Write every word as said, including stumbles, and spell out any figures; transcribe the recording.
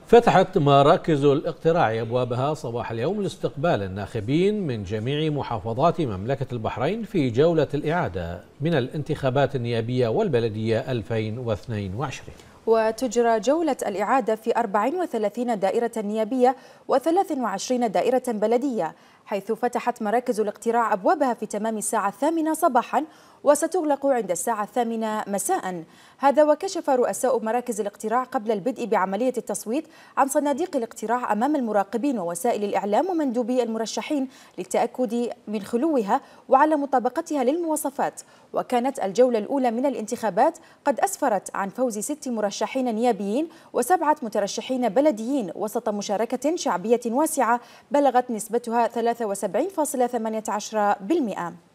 فتحت مراكز الاقتراع أبوابها صباح اليوم لاستقبال الناخبين من جميع محافظات مملكة البحرين في جولة الإعادة من الانتخابات النيابية والبلدية ألفين واثنين وعشرين. وتجرى جولة الإعادة في أربع وثلاثين دائرة نيابية وثلاث وعشرين دائرة بلدية، حيث فتحت مراكز الاقتراع أبوابها في تمام الساعة الثامنة صباحا وستغلق عند الساعة الثامنة مساء. هذا وكشف رؤساء مراكز الاقتراع قبل البدء بعملية التصويت عن صناديق الاقتراع أمام المراقبين ووسائل الإعلام ومندوبي المرشحين للتأكد من خلوها وعلى مطابقتها للمواصفات. وكانت الجولة الأولى من الانتخابات قد أسفرت عن فوز ست مرشحين نيابيين وسبعة مترشحين بلديين وسط مشاركة شعبية واسعة بلغت نسبتها ثلاثة وسبعين فاصلة ثمانية عشر بالمئة.